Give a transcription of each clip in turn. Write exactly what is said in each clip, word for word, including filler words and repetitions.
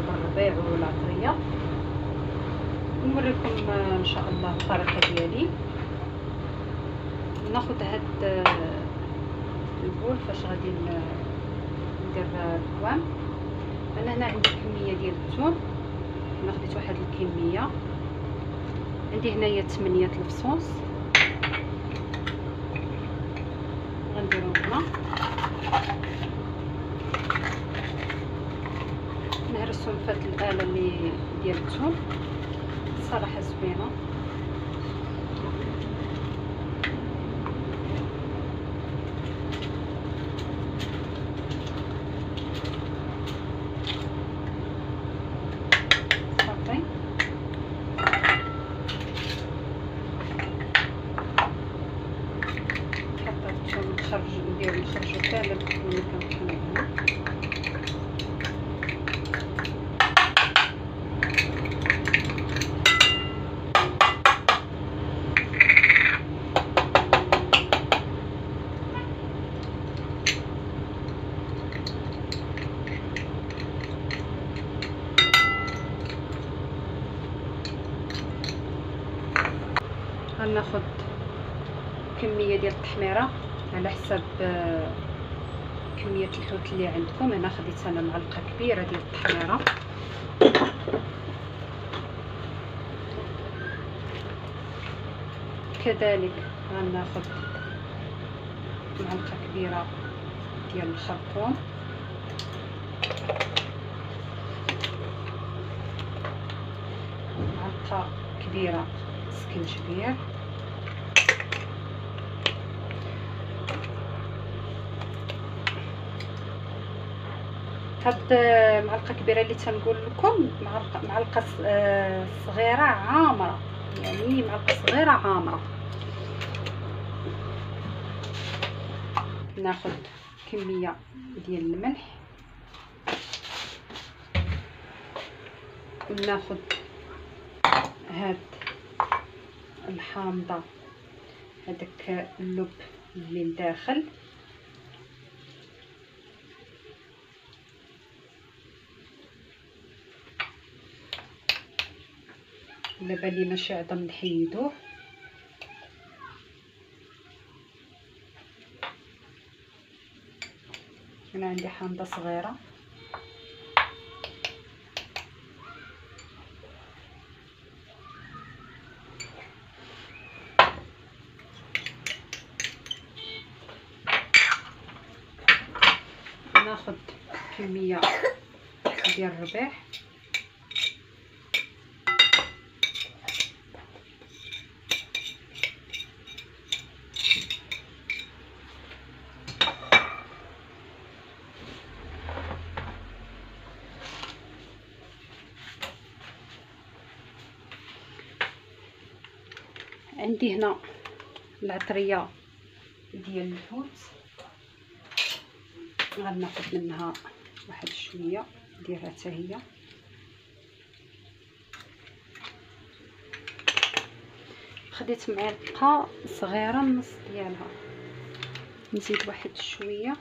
بالربيع والعطريه. نوريكم ان شاء الله الطريقه ديالي. ناخذ هاد البول فاش غادي ندير القوام. انا هنا عندي كميه ديال الثوم، انا خديت واحد الكميه. عندي هنايا ثمانية الفصوص غنديرهم هنا. نهرسهم في هاد الاله اللي ديال الثوم، صراحه زوينه. ندير نخرجو كامل اللي كنطحنو هنا. غناخد كميه ديال التحميره على حسب كميه الحوت اللي عندكم. انا خديت انا معلقه كبيره ديال التحميره. كذلك غناخد معلقه كبيره ديال الخرطوم، معلقه كبيره سكنجبير، هاد معلقه كبيره اللي تنقول لكم معلقه معلقه صغيره عامره، يعني معلقه صغيره عامره. ناخذ كميه ديال الملح، وناخذ هاد الحامضه، هذاك اللب اللي لداخل، الا بان لينا شي عظم نحيدوه. انا عندي حامضه صغيره. ناخذ كميه ديال الربيع، عندي هنا العطريه ديال الحوت، غناخذ منها واحد شويه نديرها حتى هي. خديت معلقه صغيره النص ديالها، نزيد واحد شويه.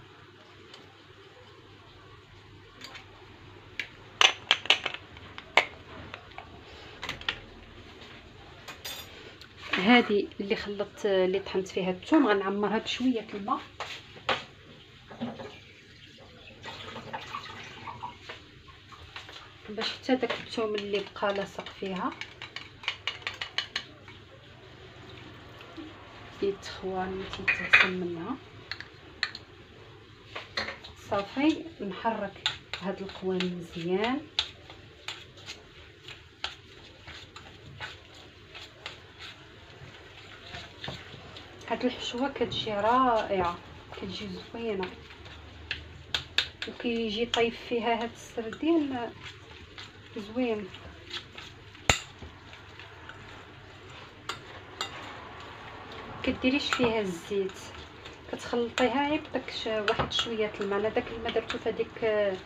هذه اللي خلطت اللي طحنت فيها الثوم غنعمرها بشويه الماء، باش حتى داك الثوم اللي بقى لاصق فيها يتخوان ويتحسن منها. صافي نحرك هاد القوام مزيان. هاد الحشوه كتجي رائعه، كتجي زوينه، وكيجي طيب فيها هاد السردين زوين. كديريش فيها الزيت، كتخلطيها غير بداك واحد شويه الماء. انا داك الماء درتو في هذيك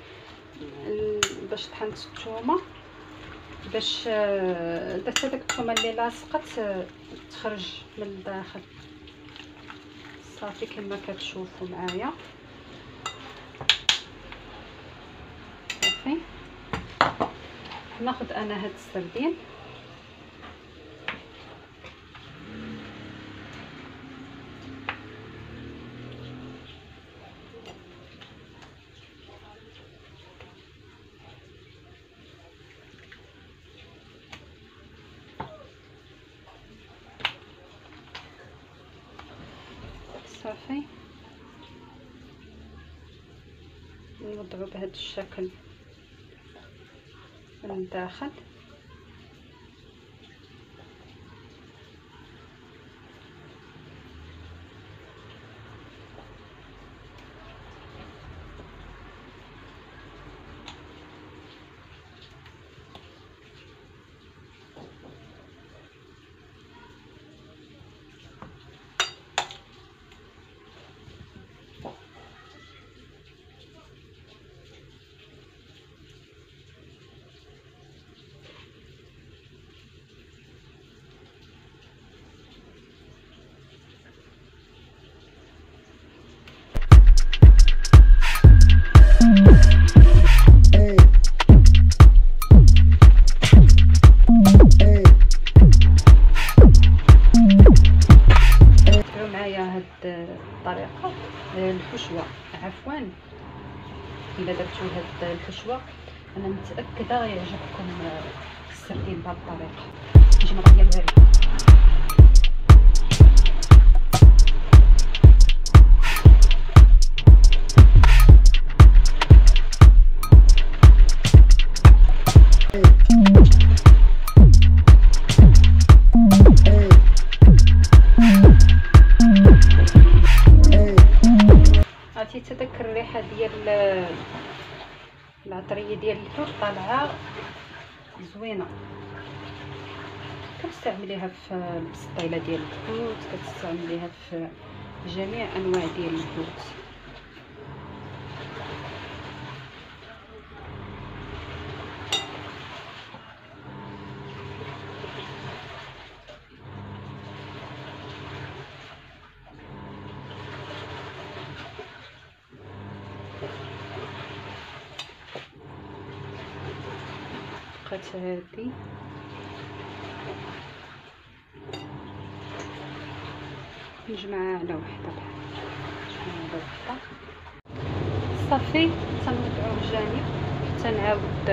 باش طحنت الثومه، باش درت هذاك الثومه اللي لاصقت تخرج من الداخل. صافي كما كتشوفوا معايا. صافي ناخذ انا هاد السردين صافي، نوضعو بهذا الشكل من الداخل. الطريقه الحشوه، عفوا الا درتو هاد الحشوه انا متاكده يعجبكم السردين بهاد الطريقه. نجي نغير الوريد. تتذكر الريحه ديال العطريه ديال الحوت طالعه زوينه، كتستعمليها في البسطيله ديال الحوت، كتستعمليها في جميع انواع ديال الحوت. هادي نجمعها على وحده بحال على وحده صافي. تنوضعو بجانب حتى نعاود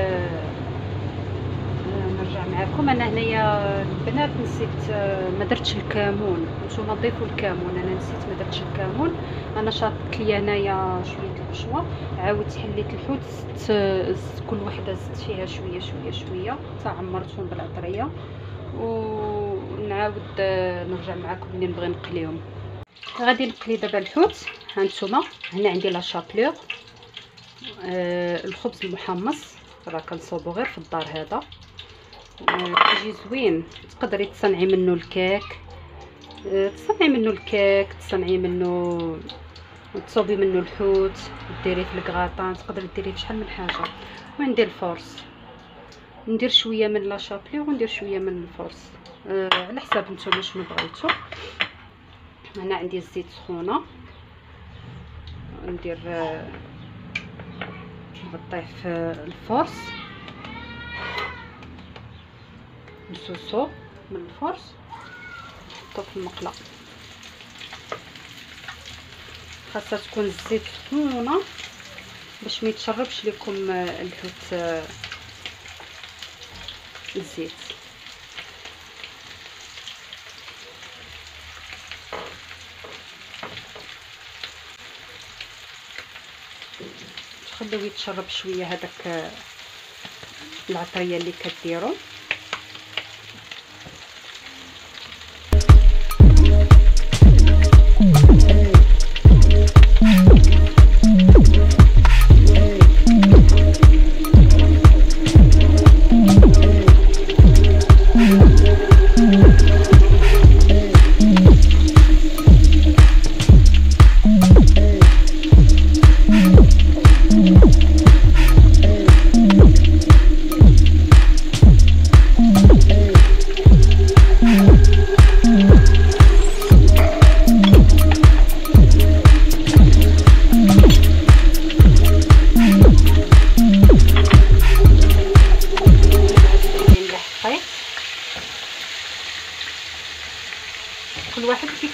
نرجع معكم. انا هنايا البنات نسيت ما درتش الكمون، نتوما ضيفوا الكمون، انا نسيت ما درتش الكمون. انا شاطت لي هنايا شويه الحشوه، عاودت حليت الحوت، زدت كل وحده زدت فيها شويه شويه شويه حتى عمرتهم بالعطريه، ونعاود نرجع معكم ملي نبغي نقليهم. غادي نقلي دابا الحوت. ها نتوما هنا عندي لا شابلور، آه الخبز المحمص راه كنصوبو غير في الدار هذا، كيجي آه زوين. تقدري تصنعي منه الكيك، آه تصنعي منه الكيك، تصنعي منه تصوبي منه الحوت، ديريه في الكراطان، تقدري ديريه في شحال من حاجه. وندير الفورس، ندير شويه من لا شابلور وندير شويه من الفورس، آه على حساب نتوما شنو بغيتو. هنا عندي الزيت سخونه، ندير آه نغطيه في الفورس، نسوسو من الفورس، نحطو في المقله. خاصها تكون الزيت سخونه باش ما يتشربش لكم الحوت الزيت. تخليوه يتشرب شويه هذاك العطريه اللي كديروا.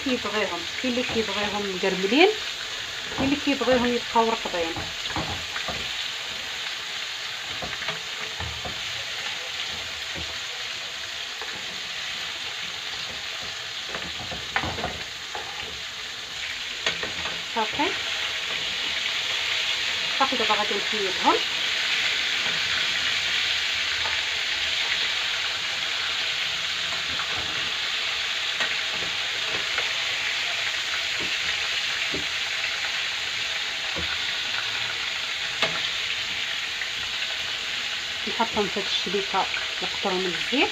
كيبغيهم، كاين اللي كيبغيهم مقرملين، كاين اللي كيبغيهم يبقاو رقبين. صافي صافي دابا غادي نحيدهم. نحطهم في هاد الشبيكه نقطروا من الزيت.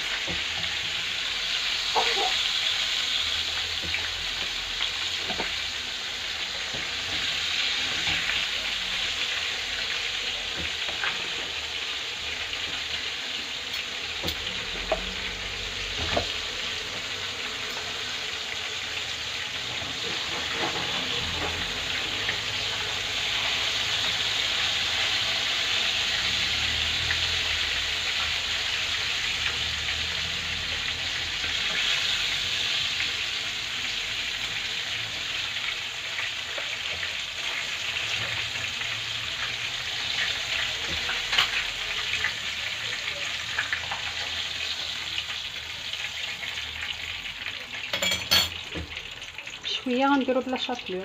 شويه غنديرو بلا شابلور.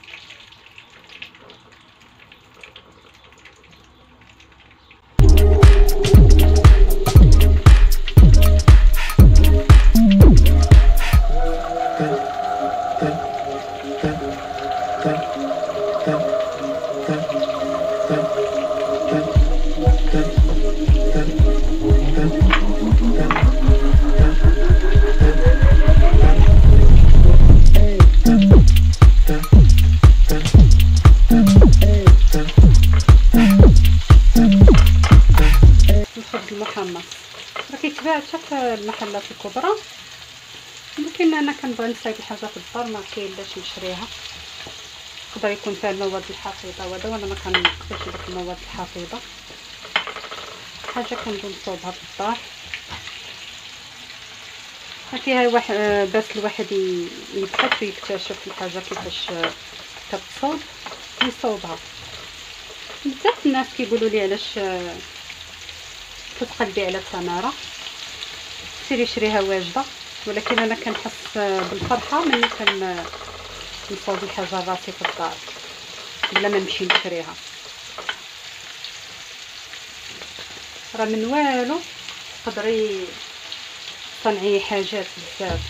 المحمص راه كيتباع حتى في المحلات الكبرى، ولكن انا كنبغي نصايب الحاجه في الدار ما كاين باش نشريها. يقدر يكون فيها المواد الحافظه وهذا، وانا ما كنقدرش داك المواد الحافظه، حاجه كنبغي نصاوبها في الدار. فيها واحد باش الواحد يبحث ويكتشف الحاجه كيفاش كتصوب يصوبها. بزاف الناس كيقولوا لي علاش تتقلبي على التماره سيري شريها واجده، ولكن انا كنحس بالفرحه ملي كنصاوب الحاجه راسي في الدار بلا ما نمشي نشريها. راه من والو تقدري تصنعي حاجات بزاف.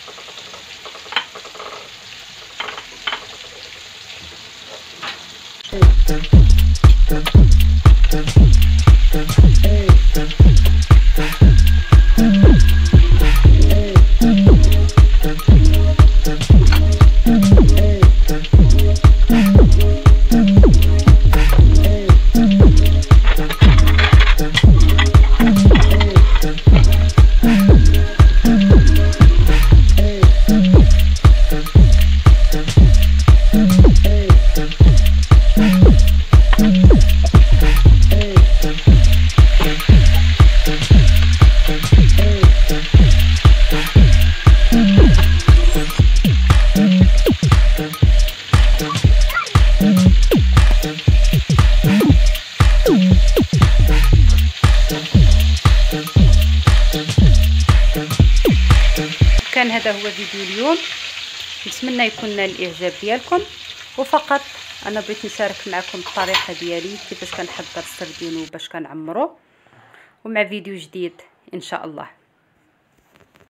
كان هذا هو فيديو اليوم، نتمنى يكون نال الاعجاب ديالكم. وفقط انا بغيت نشارك معكم الطريقه ديالي كيفاش كنحضر السردين وباش كنعمروه، ومع فيديو جديد ان شاء الله.